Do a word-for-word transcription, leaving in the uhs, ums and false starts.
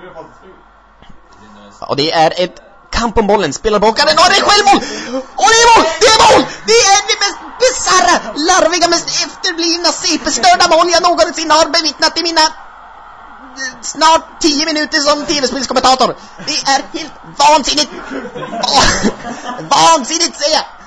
Och det är ett kamp om bollen. Spelar bockaren och det är självmål. Och det är mål! Det är mål! Det är det mest bizarra, larviga, mest efterblivna, C P-störda mål jag någonsin har bevittnat i mina snart tio minuter som tv-spelskommentator. Det är helt vansinnigt. Vansinnigt säger jag.